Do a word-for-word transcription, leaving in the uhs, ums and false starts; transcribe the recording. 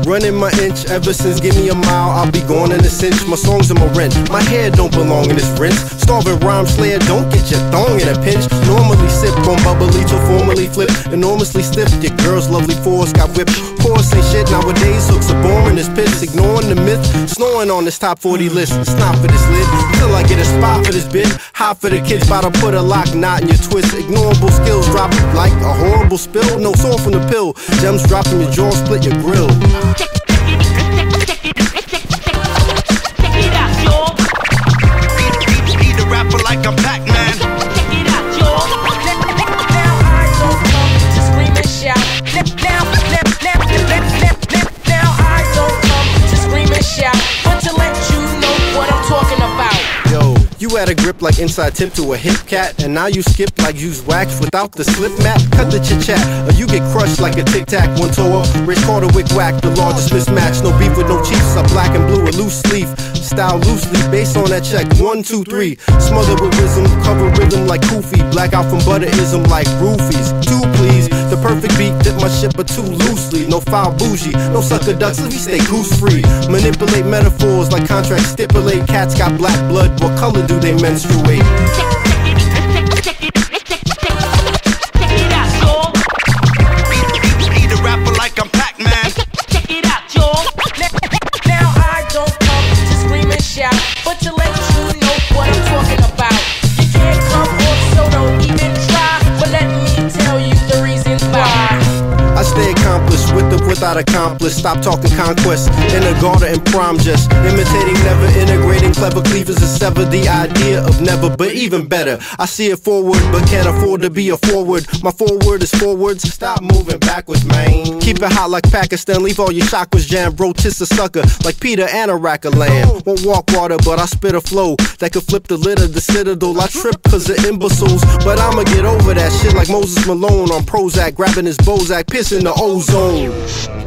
running my inch ever since Give Me a Mile. I'll be gone in a cinch. My songs are my rent. My hair don't belong in this rinse. Starving rhyme slayer, don't get your thong in a pinch. Normally sip on bubbly to formally flip. Enormously stiff, your girl's lovely force got whipped. Course ain't shit nowadays, hooks are boring as piss. Ignoring the myth, snoring on this top forty list. It's not for this lid, till I get a spot for this bit. Hot for the kids, bout to put a lock knot in your twist. Ignorable skills drop like a horrible spill. No sore from the pill, gems drop from your jaw, split your grill. Like I'm Pac-Man. Check it out, y'all. Now I don't come to scream and shout. Now, now, now, now, now, now I don't come to scream and shout, but to let you know what I'm talking about. Yo, you had a grip like inside tip to a hip cat, and now you skip like use wax without the slip mat. Cut the chit chat, or you get crushed like a tic tac. One toe up, Rich Carter wick whack, the largest mismatch. No beef with no chiefs, a black and blue, a loose sleeve. Style loosely, based on that check. One, two, three. Smother with wisdom, cover rhythm like Koofy. Black out from butterism like roofies. Two, please. The perfect beat, dip my ship or two loosely. No foul bougie, no sucker ducks, we stay goose free. Manipulate metaphors like contracts stipulate. Cats got black blood, what color do they menstruate? Eat a rapper like I'm Pac-Man. Check it out, y'all. Now I don't come to scream and shout, but to let you know what I'm talking about. You can't come off, so don't even try. But let me tell you the reason why. I stay accomplished with or without accomplice. Stop talking conquest in a garden and prom just imitating, never integrating. Clever cleavers to sever the idea of never, but even better. I see it forward, but can't afford to be a forward. My forward is forwards. Stop moving backwards, man. Keep it hot like Pakistan. Leave all your chakras jammed. Rotis a sucker like Peter and a rack of land. Won't walk water, but I spit a flow that could flip the lid of the citadel. I trip cause of imbeciles, but I'ma get over that shit like Moses Malone on Prozac, grabbing his Bozak, pissing the ozone.